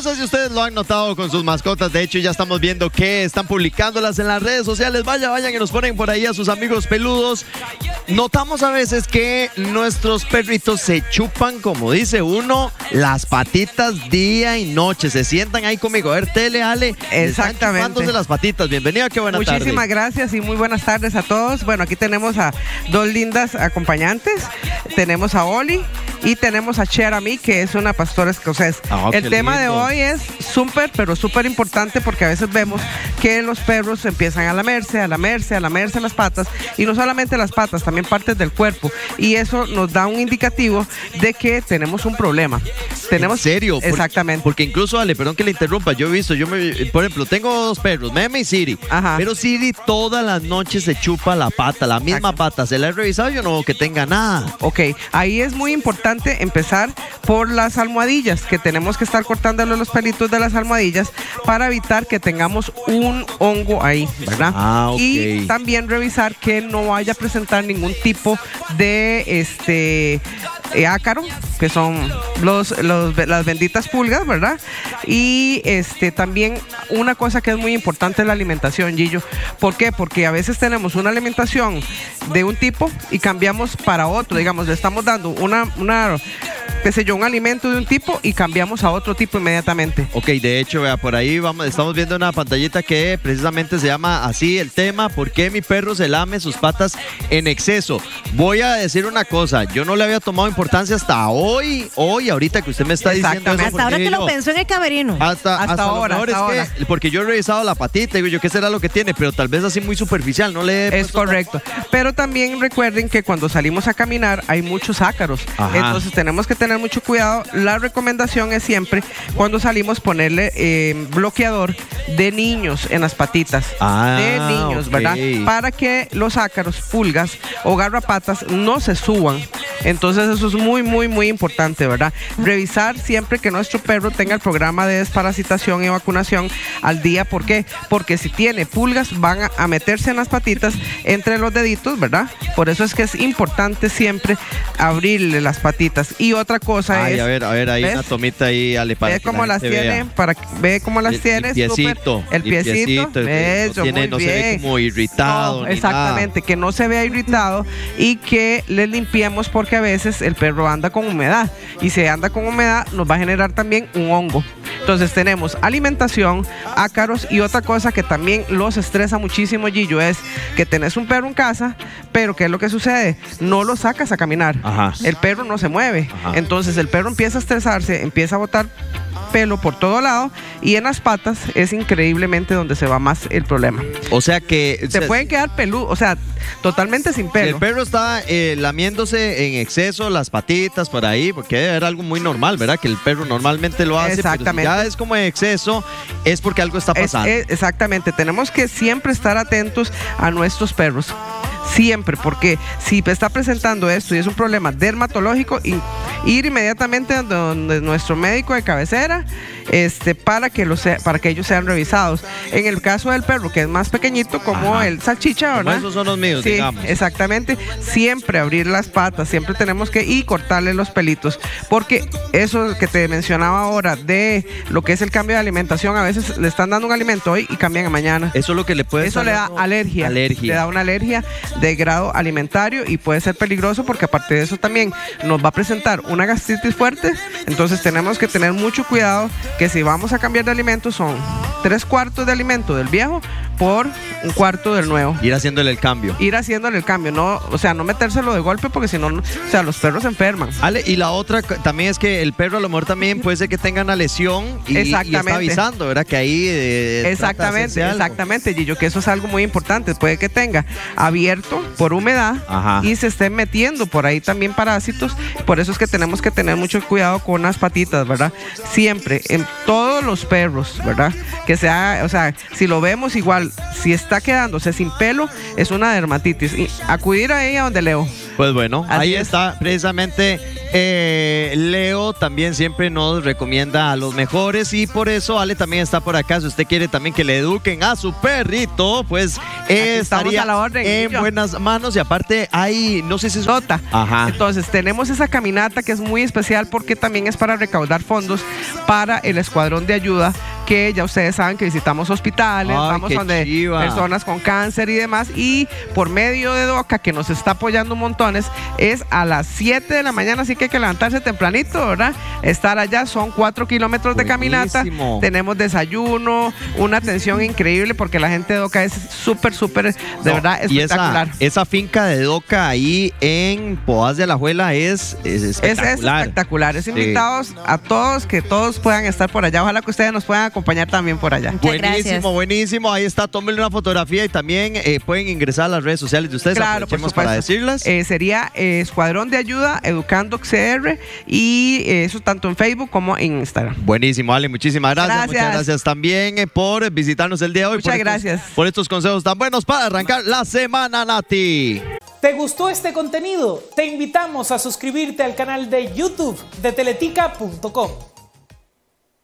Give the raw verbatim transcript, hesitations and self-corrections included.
no sé si ustedes lo han notado con sus mascotas. De hecho, ya estamos viendo que están publicándolas en las redes sociales. Vaya, vayan y nos ponen por ahí a sus amigos peludos. Notamos a veces que nuestros perritos se chupan, como dice uno, las patitas día y noche. Se sientan ahí conmigo. A ver, Tele, Ale. Exactamente. Están chupándose las patitas. Bienvenida, qué buena tarde. Muchísimas gracias y muy buenas tardes a todos. Bueno, aquí tenemos a dos lindas acompañantes. Tenemos a Oli y tenemos a Cherami, que es una pastora escocés. Oh, el tema lindo. de hoy es súper, pero súper importante, porque a veces vemos que los perros empiezan a lamerse, a lamerse, a lamerse las patas, y no solamente las patas, también partes del cuerpo, y eso nos da un indicativo de que tenemos un problema. Tenemos, ¿En serio? Exactamente. Porque incluso, Ale, perdón que le interrumpa, yo he visto, yo me, por ejemplo, tengo dos perros, Meme y Siri. Ajá. Pero Siri todas las noches se chupa la pata, la misma Exacto. pata. Se la he revisado, yo no veo que tenga nada. Ok, ahí es muy importante empezar por las almohadillas, que tenemos que estar cortándole los pelitos de las almohadillas para evitar que tengamos un hongo ahí, ¿verdad? Ah, ok. Y también revisar que no vaya a presentar ningún tipo de este eh, ácaro, que son los, los, las benditas pulgas, ¿verdad? Y este también una cosa que es muy importante es la alimentación, Gillo. ¿Por qué? Porque a veces tenemos una alimentación de un tipo y cambiamos para otro, digamos, le estamos dando una, una qué sé yo, un alimento de un tipo y cambiamos a otro tipo inmediatamente. Ok, de hecho, vea, por ahí vamos, estamos viendo una pantallita que precisamente se llama así el tema: ¿por qué mi perro se lame sus patas en exceso? Voy a decir una cosa, yo no le había tomado importancia hasta hoy, hoy, ahorita que usted me está diciendo eso. Hasta ahora que yo, lo pensó en el camerino. Hasta, Hasta hasta ahora, lo mejor hasta es que, porque yo he revisado la patita, digo yo, ¿qué será lo que tiene? Pero tal vez así muy superficial, no le he Es puesto- correcto. Pero también recuerden que cuando salimos a caminar hay muchos ácaros. Ajá. Entonces tenemos que tener mucho cuidado. La recomendación es siempre, cuando salimos, ponerle eh, bloqueador de niños en las patitas. Ah, de niños, ok. ¿verdad? Para que los ácaros, pulgas o garrapatas no se suban. Entonces eso es muy, muy, muy importante, ¿verdad? Revisar siempre que nuestro perro tenga el programa de desparasitación y vacunación al día. ¿Por qué? Porque si tiene pulgas van a, a meterse en las patitas entre los deditos, ¿verdad? Por eso es que es importante siempre abrirle las patitas. Y otra cosa Ay, es... a ver, a ver, ahí ¿ves? una tomita ahí, Ale, para Ve que cómo la las gente tiene, vea. para que- ve cómo las El- tiene, el piecito, súper. El piecito, el- eso, no, tiene, muy no se ve bien. como irritado. No, ni exactamente, que no se vea irritado y que le limpiemos, porque a veces el perro anda con humedad, y si anda con humedad nos va a generar también un hongo. Entonces tenemos alimentación, ácaros, y otra cosa que también los estresa muchísimo, Gillo, es que tenés un perro en casa, pero ¿qué es lo que sucede? No lo sacas a caminar. Ajá. El perro no se mueve. Ajá. Entonces el perro empieza a estresarse, empieza a botar pelo por todo lado, y en las patas es increíblemente donde se va más el problema. nada. O sea que... Se o sea, pueden quedar peludos, o sea, totalmente sin si pelo. el perro está eh, lamiéndose en exceso las patitas por ahí, porque debe haber algo muy normal, ¿verdad? Que el perro normalmente lo hace, Exactamente. pero si ya es como en exceso, es porque algo está Es- pasando. es- exactamente, tenemos que siempre estar atentos a nuestros perros. Siempre, porque si está presentando esto y es un problema dermatológico, y ir inmediatamente a donde nuestro médico de cabecera, este, para que lo sea, para que ellos sean revisados. En el caso del perro, que es más pequeñito, como Ajá. el salchicha, Como ¿verdad? esos son los míos, Sí, digamos. exactamente. Siempre abrir las patas, siempre tenemos que y cortarle los pelitos, porque eso que te mencionaba ahora de lo que es el cambio de alimentación, a veces le están dando un alimento hoy y cambian a mañana. Eso es lo que le puede Eso estar le da dando alergia. alergia. Le da una alergia de grado alimentario y puede ser peligroso, porque aparte de eso también nos va a presentar una gastritis fuerte. Entonces tenemos que tener mucho cuidado, que si vamos a cambiar de alimento son tres cuartos de alimento del viejo por un cuarto del nuevo. Ir haciéndole el cambio. Ir haciéndole el cambio, no, o sea, no metérselo de golpe, porque si no, no- o sea, los perros se enferman. Ale, y la otra c- también es que el perro a lo mejor también puede ser que tenga una lesión y, y Exactamente. está avisando, ¿verdad? Que ahí eh, trata de Exactamente, hacerse algo. exactamente, Gillo, que eso es algo muy importante. Puede que tenga abierto por humedad. Ajá. Y se estén metiendo por ahí también parásitos. Por eso es que tenemos que tener mucho cuidado con las patitas, ¿verdad? Siempre, en todos los perros, ¿verdad? Que sea, o sea, si lo vemos igual, si está quedándose sin pelo, es una dermatitis. Y acudir a ella donde Leo. Pues bueno, Así ahí es. está precisamente eh, Leo también siempre nos recomienda a los mejores y por eso Ale también está por acá. Si usted quiere también que le eduquen a su perrito, pues eh, estaría a la orden, en yo. buenas manos. Y aparte hay, no sé si es nota. Ajá. Entonces tenemos esa caminata que es muy especial porque también es para recaudar fondos para el escuadrón de ayuda, que ya ustedes saben que visitamos hospitales, Ay, vamos qué donde chiva. personas con cáncer y demás, y por medio de DOCA, que nos está apoyando un montones, es a las siete de la mañana, así que hay que levantarse tempranito, ¿verdad? Estar allá, son cuatro kilómetros de caminata, Buenísimo. tenemos desayuno, una atención increíble porque la gente de DOCA es súper, súper, de No, verdad, y espectacular. esa, esa finca de Doca ahí en Poás de la Juela es, es Es, espectacular. es espectacular. Es Sí. invitados a todos, que todos puedan estar por allá. Ojalá que ustedes nos puedan acompañar también por allá. Muchas Buenísimo, gracias. buenísimo. Ahí está, tómenle una fotografía y también eh, pueden ingresar a las redes sociales de ustedes. Claro, por Aprovechemos para supuesto. decirlas. Eh, sería eh, Escuadrón de Ayuda Educando C R y eh, eso tanto en Facebook como en Instagram. Buenísimo, Ale, muchísimas gracias. Gracias. Muchas gracias también eh, por visitarnos el día de hoy. Muchas por estos- gracias. por estos consejos tan buenos para arrancar la semana, Nati. ¿Te gustó este contenido? Te invitamos a suscribirte al canal de YouTube de teletica punto com.